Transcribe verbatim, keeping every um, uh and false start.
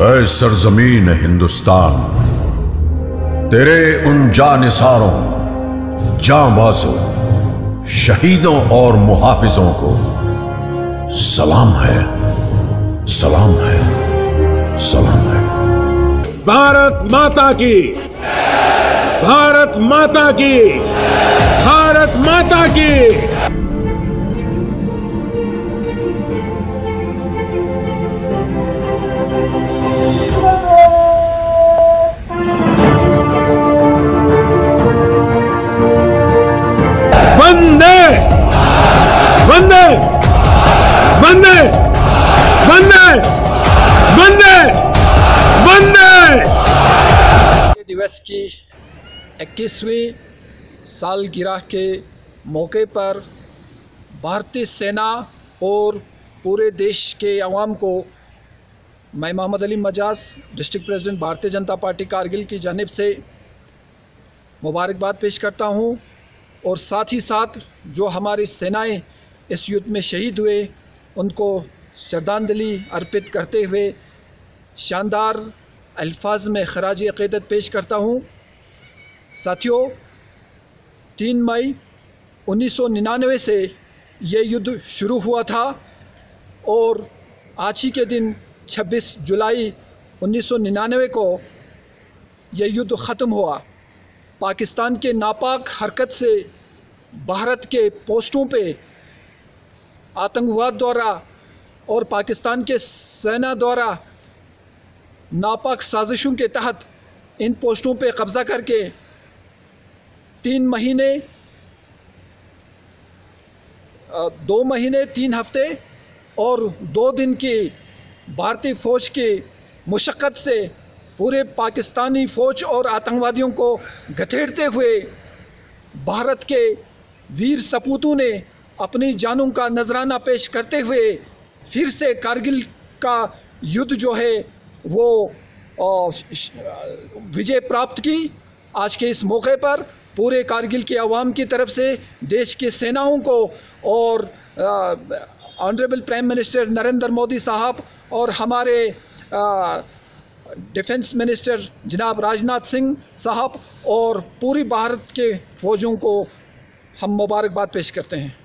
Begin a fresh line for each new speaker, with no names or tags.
ऐ सरजमीन हिंदुस्तान, तेरे उन जानिसारों, जांबाजों, शहीदों और मुहाफिजों को सलाम है, सलाम है, सलाम है।
भारत माता की, भारत माता की, भारत माता की। वंदे वंदे वंदे वंदे वंदे वंदे।
दिवस की इक्कीसवीं सालगिरह के मौके पर भारतीय सेना और पूरे देश के अवाम को मैं Mohammad Ali Majaz, district president Bharatiya Janata party Kargil की जानिब से मुबारकबाद पेश करता हूं। और साथ ही साथ जो हमारी सेनाएं इस युद्ध में शहीद हुए उनको श्रद्धांजलि अर्पित करते हुए शानदार अल्फाज में खराज अक़ीदत पेश करता हूँ। साथियों, तीन मई उन्नीस सौ निन्यानवे से ये युद्ध शुरू हुआ था और आज ही के दिन छब्बीस जुलाई उन्नीस सौ निन्यानवे को ये युद्ध ख़त्म हुआ। पाकिस्तान के नापाक हरकत से भारत के पोस्टों पे आतंकवाद द्वारा और पाकिस्तान के सेना द्वारा नापाक साजिशों के तहत इन पोस्टों पे कब्ज़ा करके तीन महीने दो महीने तीन हफ्ते और दो दिन की भारतीय फ़ौज की मुशक्क़त से पूरे पाकिस्तानी फ़ौज और आतंकवादियों को घसीटते हुए भारत के वीर सपूतों ने अपनी जानों का नजराना पेश करते हुए फिर से कारगिल का युद्ध जो है वो विजय प्राप्त की। आज के इस मौके पर पूरे कारगिल के अवाम की तरफ से देश की सेनाओं को और honourable prime minister Narendra Modi साहब और हमारे आ, डिफेंस मिनिस्टर जनाब राजनाथ सिंह साहब और पूरी भारत के फ़ौजों को हम मुबारकबाद पेश करते हैं।